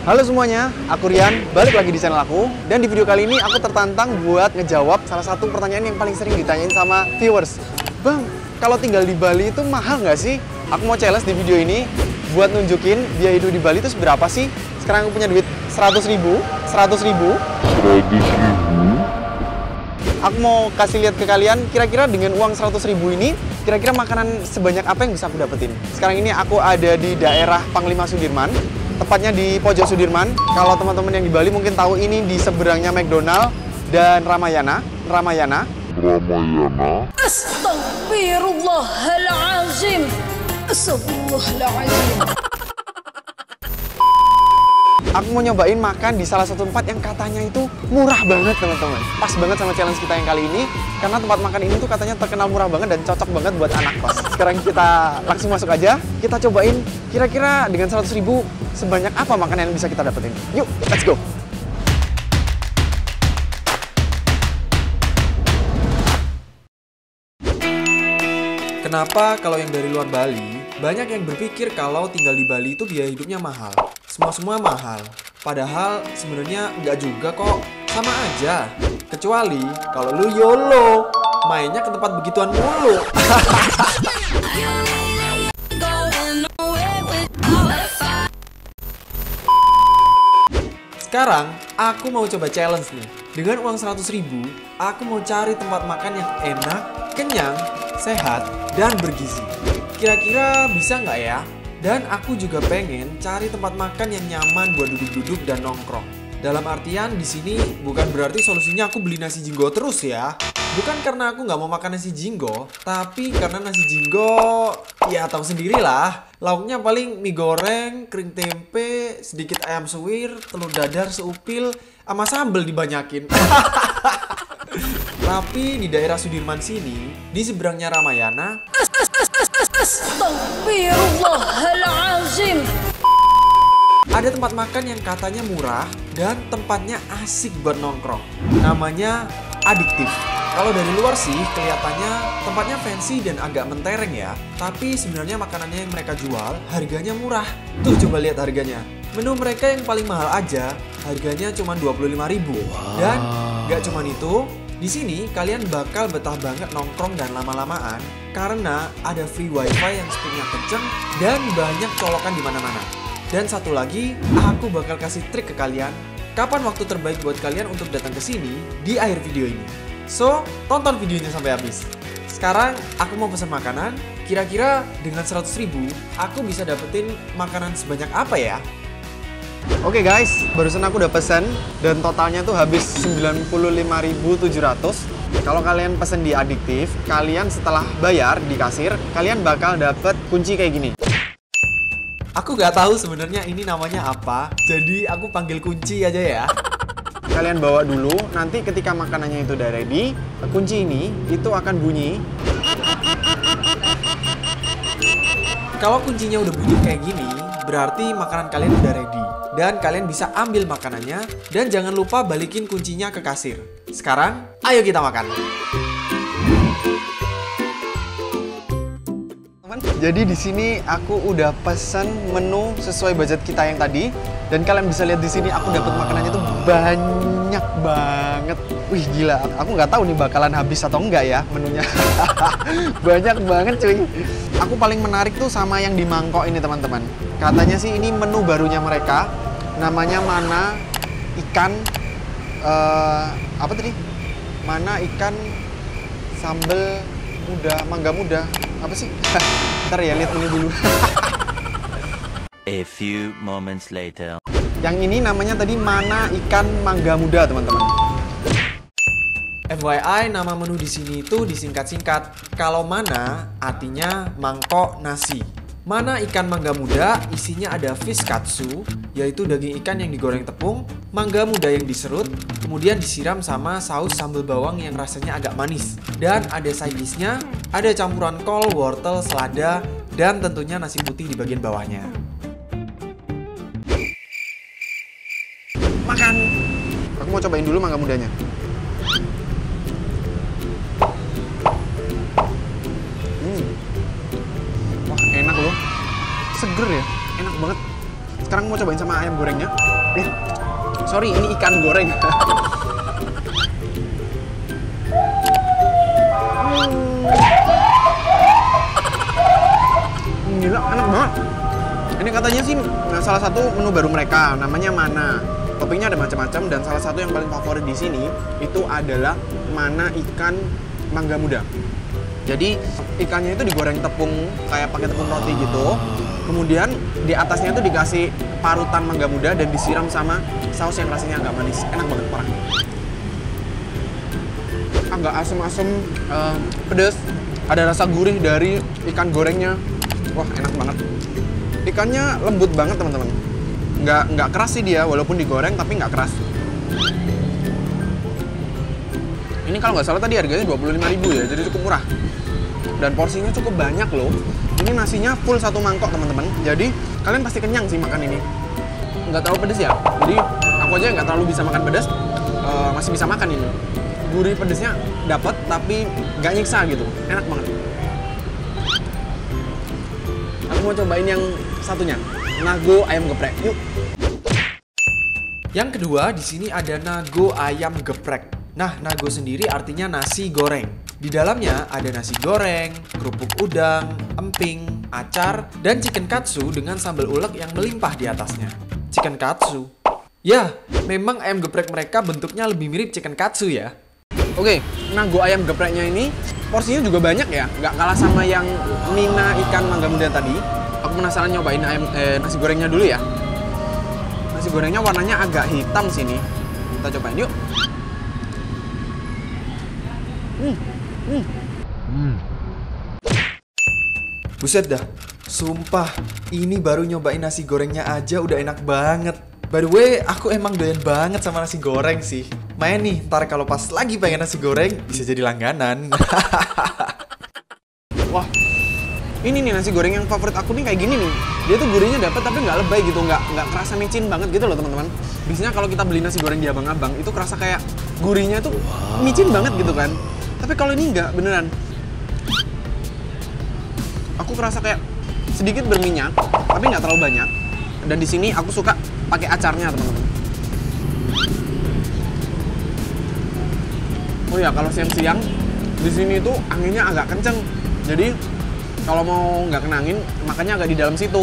Halo semuanya, aku Rian, balik lagi di channel aku. Dan di video kali ini aku tertantang buat ngejawab salah satu pertanyaan yang paling sering ditanyain sama viewers. Bang, kalau tinggal di Bali itu mahal nggak sih? Aku mau challenge di video ini buat nunjukin biaya hidup di Bali itu seberapa sih. Sekarang aku punya duit 100 ribu. Aku mau kasih lihat ke kalian, kira-kira dengan uang 100 ribu ini, kira-kira makanan sebanyak apa yang bisa aku dapetin. Sekarang ini aku ada di daerah Panglima Sudirman, tepatnya di pojok Sudirman. Kalau teman-teman yang di Bali mungkin tahu ini di seberangnya McDonald dan Ramayana. Astagfirullahaladzim. Astagfirullahaladzim. Aku mau nyobain makan di salah satu tempat yang katanya itu murah banget, teman-teman. Pas banget sama challenge kita yang kali ini, karena tempat makan ini tuh katanya terkenal murah banget dan cocok banget buat anak kos. Sekarang kita langsung masuk aja, kita cobain kira-kira dengan 100 ribu sebanyak apa makanan yang bisa kita dapetin. Yuk, let's go! Kenapa kalau yang dari luar Bali, banyak yang berpikir kalau tinggal di Bali itu biaya hidupnya mahal. Semua mahal. Padahal sebenarnya nggak juga kok. Sama aja. Kecuali kalau lu YOLO, mainnya ke tempat begituan mulu. Sekarang, aku mau coba challenge nih. Dengan uang 100 ribu, aku mau cari tempat makan yang enak, kenyang, sehat, dan bergizi. Kira-kira bisa nggak ya? Dan aku juga pengen cari tempat makan yang nyaman buat duduk-duduk dan nongkrong. Dalam artian di sini bukan berarti solusinya aku beli nasi jinggo terus ya. Bukan karena aku nggak mau makan nasi jinggo, tapi karena nasi jinggo ya tahu sendirilah. Lauknya paling mie goreng, kering tempe, sedikit ayam suwir, telur dadar seupil, sama sambel dibanyakin. Tapi di daerah Sudirman sini, di seberangnya Ramayana, Astagfirullahaladzim, ada tempat makan yang katanya murah dan tempatnya asik buat nongkrong. Namanya Adiktif. Kalau dari luar sih kelihatannya tempatnya fancy dan agak mentereng ya. Tapi sebenarnya makanannya yang mereka jual harganya murah. Tuh coba lihat harganya. Menu mereka yang paling mahal aja harganya cuma 25.000. Dan gak cuma itu, di sini kalian bakal betah banget nongkrong dan lama-lamaan karena ada free wifi yang speednya kenceng dan banyak colokan di mana-mana. Dan satu lagi, aku bakal kasih trik ke kalian kapan waktu terbaik buat kalian untuk datang ke sini di akhir video ini. So, tonton videonya sampai habis. Sekarang aku mau pesan makanan. Kira-kira dengan 100 ribu, aku bisa dapetin makanan sebanyak apa ya? Oke guys, barusan aku udah pesen dan totalnya tuh habis 95.700. Kalau kalian pesen di Adiktif, kalian setelah bayar di kasir, kalian bakal dapet kunci kayak gini. Aku nggak tahu sebenarnya ini namanya apa, jadi aku panggil kunci aja ya. Kalian bawa dulu, nanti ketika makanannya itu udah ready, kunci ini itu akan bunyi. Kalau kuncinya udah bunyi kayak gini, berarti makanan kalian udah ready. Dan kalian bisa ambil makanannya, dan jangan lupa balikin kuncinya ke kasir. Sekarang, ayo kita makan. Jadi di sini aku udah pesan menu sesuai budget kita yang tadi, dan kalian bisa lihat di sini aku dapat makanannya tuh banyak banget. Wih gila, aku nggak tahu nih bakalan habis atau enggak ya menunya. Banyak banget cuy. Aku paling menarik tuh sama yang di mangkok ini teman-teman. Katanya sih ini menu barunya mereka, namanya Mana Ikan apa tadi? Mana ikan sambal muda, mangga muda. Apa sih? Ntar ya, lihat menu dulu. A few moments later. Yang ini namanya tadi Mana Ikan Mangga Muda, teman-teman. FYI, nama menu di sini itu disingkat-singkat. Kalau Mana artinya mangkok nasi. Mana Ikan Mangga Muda isinya ada fish katsu, yaitu daging ikan yang digoreng tepung, mangga muda yang diserut, kemudian disiram sama saus sambal bawang yang rasanya agak manis. Dan ada side dish-nya, ada campuran kol, wortel, selada, dan tentunya nasi putih di bagian bawahnya. Makan! Aku mau cobain dulu mangga mudanya. Wah, enak loh. Seger ya, enak banget. Sekarang mau cobain sama ayam gorengnya. Sorry, ini ikan goreng. Gila, enak banget. Ini katanya sih salah satu menu baru mereka, namanya Mana. Toppingnya ada macam-macam dan salah satu yang paling favorit di sini itu adalah Mana ikan mangga muda. Jadi ikannya itu digoreng tepung kayak pakai tepung roti gitu. Kemudian di atasnya itu dikasih parutan mangga muda dan disiram sama saus yang rasanya agak manis. Enak banget, parah. Agak asem-asem, pedas. Ada rasa gurih dari ikan gorengnya. Wah, enak banget. Ikannya lembut banget, teman-teman. Nggak keras sih dia, walaupun digoreng tapi nggak keras. Ini kalau nggak salah tadi harganya 25.000 ya, jadi cukup murah. Dan porsinya cukup banyak loh. Ini nasinya full satu mangkok, teman-teman. Jadi kalian pasti kenyang sih makan ini. Nggak terlalu pedes ya. Jadi aku aja nggak terlalu bisa makan pedas, masih bisa makan ini. Gurih pedesnya dapat tapi nggak nyiksa gitu. Enak banget. Aku mau cobain yang satunya, nago ayam geprek. Yuk. Yang kedua, di sini ada nago ayam geprek. Nah, nago sendiri artinya nasi goreng. Di dalamnya ada nasi goreng, kerupuk udang, emping, acar, dan chicken katsu dengan sambal ulek yang melimpah di atasnya. Chicken katsu. Ya, memang ayam geprek mereka bentuknya lebih mirip chicken katsu ya. Oke, nago ayam gepreknya ini porsinya juga banyak ya, nggak kalah sama yang Mina ikan mangga muda tadi. Aku penasaran nyobain nasi gorengnya dulu ya. Nasi gorengnya warnanya agak hitam sini. Kita cobain yuk. Buset dah, sumpah, ini baru nyobain nasi gorengnya aja udah enak banget. By the way, aku emang doyan banget sama nasi goreng sih. Main nih, ntar kalau pas lagi pengen nasi goreng, bisa jadi langganan. Wah, ini nih nasi goreng yang favorit aku nih kayak gini nih. Dia tuh gurihnya dapet tapi nggak lebay gitu, nggak kerasa micin banget gitu loh teman-teman. Biasanya kalau kita beli nasi goreng di abang-abang, itu kerasa kayak gurihnya tuh micin banget gitu kan. Tapi kalau ini nggak, beneran. Aku kerasa kayak sedikit berminyak, tapi nggak terlalu banyak. Dan di sini aku suka pakai acarnya, teman-teman. Oh ya, kalau siang-siang di sini tuh anginnya agak kenceng. Jadi kalau mau nggak kena angin, makannya agak di dalam situ.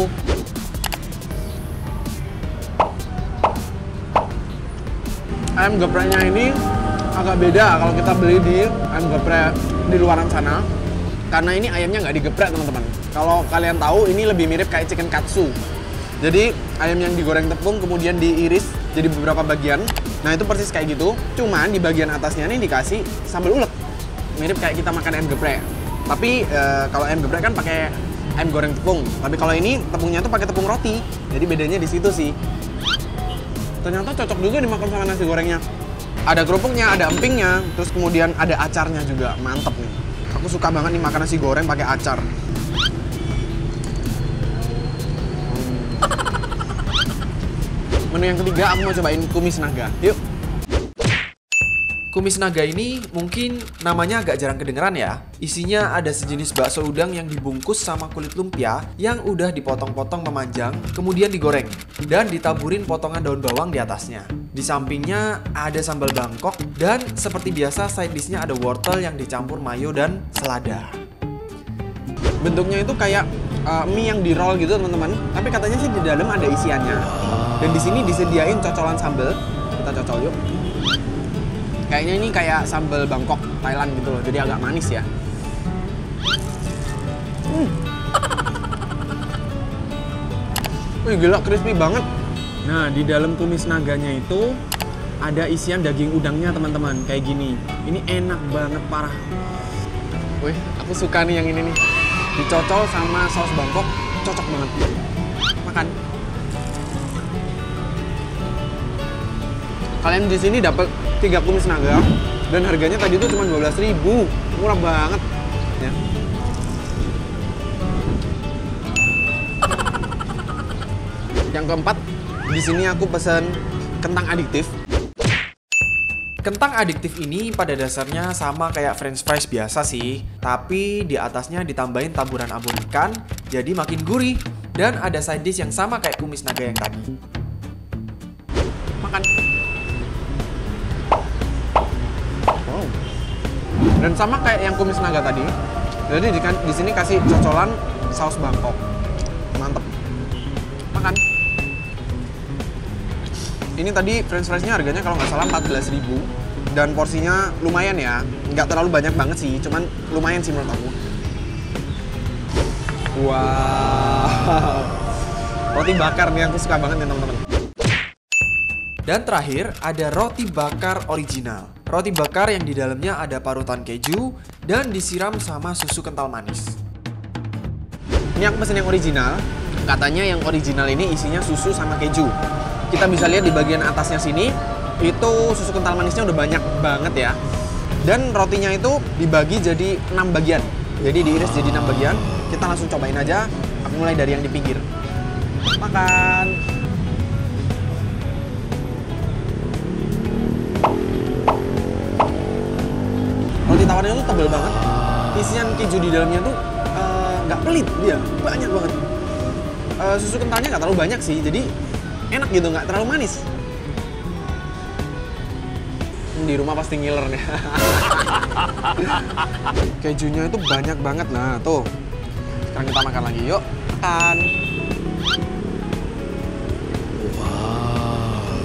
Ayam gepreknya ini agak beda kalau kita beli di ayam geprek di luaran sana. Karena ini ayamnya nggak digeprek, teman-teman. Kalau kalian tahu, ini lebih mirip kayak chicken katsu. Jadi ayam yang digoreng tepung kemudian diiris jadi beberapa bagian. Nah itu persis kayak gitu. Cuman di bagian atasnya ini dikasih sambal ulek. Mirip kayak kita makan ayam geprek. Tapi kalau ayam geprek kan pakai ayam goreng tepung. Tapi kalau ini tepungnya tuh pakai tepung roti. Jadi bedanya di situ sih. Ternyata cocok juga dimakan sama nasi gorengnya. Ada kerupuknya, ada empingnya, terus kemudian ada acarnya juga. Mantep nih. Aku suka banget nih makan nasi goreng pakai acar. Menu yang ketiga aku mau cobain kumis naga. Yuk. Kumis naga ini mungkin namanya agak jarang kedengeran ya. Isinya ada sejenis bakso udang yang dibungkus sama kulit lumpia yang udah dipotong-potong memanjang, kemudian digoreng dan ditaburin potongan daun bawang di atasnya. Di sampingnya ada sambal Bangkok dan seperti biasa side dish-nya ada wortel yang dicampur mayo dan selada. Bentuknya itu kayak mie yang di roll gitu, teman-teman. Tapi katanya sih di dalam ada isiannya. Dan di sini disediain cocolan sambal. Kita cocol yuk. Kayaknya ini kayak sambal Bangkok Thailand gitu loh. Jadi agak manis ya. Wih, gila, crispy banget. Nah, di dalam kumis naganya itu ada isian daging udangnya, teman-teman. Kayak gini. Ini enak banget, parah. Wih, aku suka nih yang ini nih. Dicocol sama saus Bangkok, cocok banget. Makan. Kalian di sini dapat 3 kumis naga dan harganya tadi tuh cuma 12.000. Murah banget ya. Yang keempat, di sini aku pesan kentang adiktif. Kentang adiktif ini pada dasarnya sama kayak french fries biasa sih, tapi di atasnya ditambahin taburan abon ikan, jadi makin gurih. Dan ada side dish yang sama kayak kumis naga yang tadi. Makan. Wow. Dan sama kayak yang kumis naga tadi. Jadi di sini kasih cocolan saus Bangkok. Mantep. Makan. Ini tadi french fries-nya harganya kalau nggak salah 14.000 dan porsinya lumayan ya. Nggak terlalu banyak banget sih, cuman lumayan sih menurut aku. Wow. Roti bakar nih aku suka banget ya teman-teman. Dan terakhir ada roti bakar original. Roti bakar yang di dalamnya ada parutan keju dan disiram sama susu kental manis. Ini aku pesen yang original. Katanya yang original ini isinya susu sama keju. Kita bisa lihat di bagian atasnya sini, itu susu kental manisnya udah banyak banget ya. Dan rotinya itu dibagi jadi 6 bagian. Jadi diiris jadi 6 bagian. Kita langsung cobain aja. Aku mulai dari yang di pinggir. Makan. Roti tawarnya tuh tebal banget. Isian keju di dalamnya tuh nggak pelit dia, banyak banget. Susu kentalnya nggak terlalu banyak sih, jadi enak gitu, nggak terlalu manis. Di rumah pasti ngiler nih. Kejunya itu banyak banget, nah tuh. Sekarang kita makan lagi, yuk makan. Wow.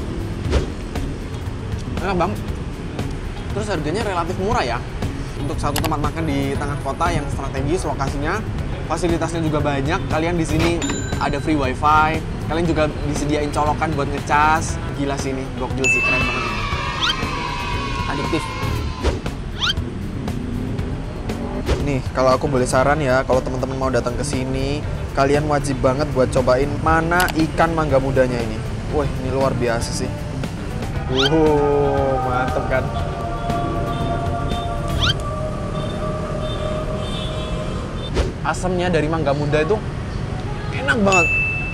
Enak banget. Terus harganya relatif murah ya. Untuk satu tempat makan di tengah kota yang strategis lokasinya. Fasilitasnya juga banyak. Kalian di sini ada free wifi. Kalian juga disediain colokan buat ngecas. Gila sih ini, gokil sih, keren banget. Adiktif. Nih, kalau aku boleh saran ya, kalau teman-teman mau datang ke sini, kalian wajib banget buat cobain mana ikan mangga mudanya ini. Wah, ini luar biasa sih. Mantep kan? Asamnya dari mangga muda itu enak banget.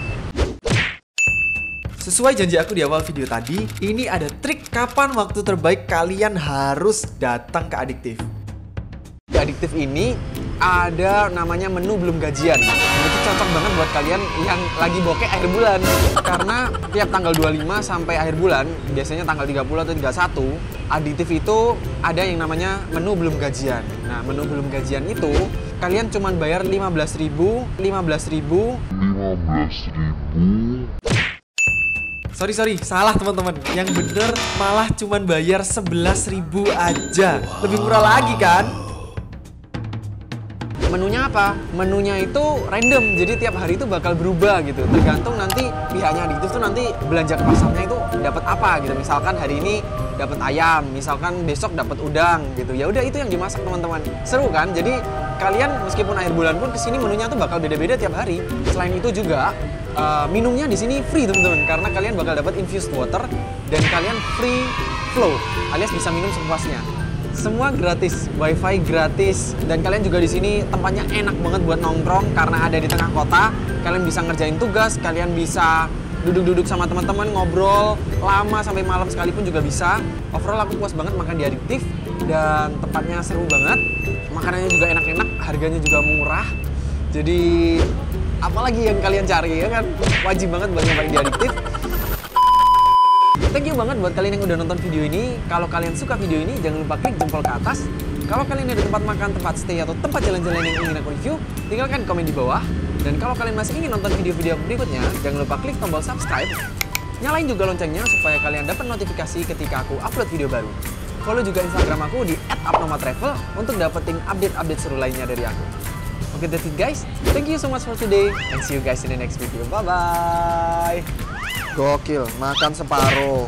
Sesuai janji aku di awal video tadi, ini ada trik kapan waktu terbaik kalian harus datang ke Addictive. Di Addictive ini ada namanya menu belum gajian. Itu cocok banget buat kalian yang lagi bokeh akhir bulan. Karena tiap tanggal 25 sampai akhir bulan, biasanya tanggal 30 atau 31, Addictive itu ada yang namanya menu belum gajian. Nah, menu belum gajian itu kalian cuma bayar 15.000. Sorry, salah teman-teman. Yang bener malah cuman bayar 11.000 aja. Lebih murah lagi kan? Menunya apa? Menunya itu random, jadi tiap hari itu bakal berubah gitu. Tergantung nanti pihaknya Addictive tuh nanti belanja ke pasarnya itu dapat apa gitu. Misalkan hari ini dapat ayam, misalkan besok dapat udang gitu. Ya udah itu yang dimasak teman-teman. Seru kan? Jadi kalian meskipun akhir bulan pun kesini menunya tuh bakal beda-beda tiap hari. Selain itu juga minumnya di sini free teman-teman, karena kalian bakal dapat infused water dan kalian free flow, alias bisa minum sepuasnya. Semua gratis, wifi gratis, dan kalian juga di sini tempatnya enak banget buat nongkrong karena ada di tengah kota. Kalian bisa ngerjain tugas, kalian bisa duduk-duduk sama teman-teman ngobrol lama sampai malam sekalipun juga bisa. Overall aku puas banget makan di Addictive dan tempatnya seru banget. Makanannya juga enak-enak, harganya juga murah. Jadi apalagi yang kalian cari ya kan? Wajib banget buat nyobain di Addictive. Thank you banget buat kalian yang udah nonton video ini. Kalau kalian suka video ini, jangan lupa klik jempol ke atas. Kalau kalian ada tempat makan, tempat stay, atau tempat jalan-jalan yang ingin aku review, tinggalkan komen di bawah. Dan kalau kalian masih ingin nonton video-video berikutnya, jangan lupa klik tombol subscribe. Nyalain juga loncengnya supaya kalian dapat notifikasi ketika aku upload video baru. Follow juga Instagram aku di @abnormaltravel untuk dapetin update-update seru lainnya dari aku. Oke, that's it guys. Thank you so much for today and see you guys in the next video. Bye-bye. Gokil, makan separuh.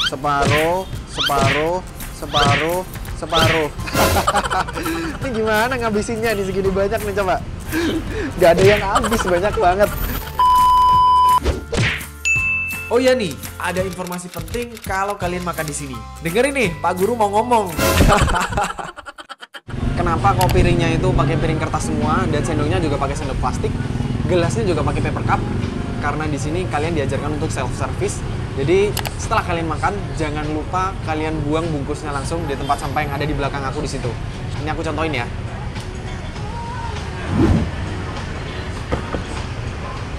Ini gimana ngabisinnya nih segini banyak nih coba. Gak ada yang habis, banyak banget. Oh ya nih, ada informasi penting kalau kalian makan di sini. Dengerin nih, Pak Guru mau ngomong. Kenapa kok piringnya itu pakai piring kertas semua dan sendoknya juga pakai sendok plastik, gelasnya juga pakai paper cup? Karena di sini kalian diajarkan untuk self service. Jadi setelah kalian makan, jangan lupa kalian buang bungkusnya langsung di tempat sampah yang ada di belakang aku di situ. Ini aku contohin ya.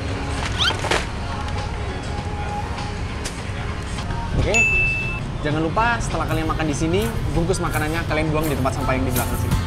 Oke. Jangan lupa setelah kalian makan di sini, bungkus makanannya kalian buang di tempat sampah yang di belakang sini.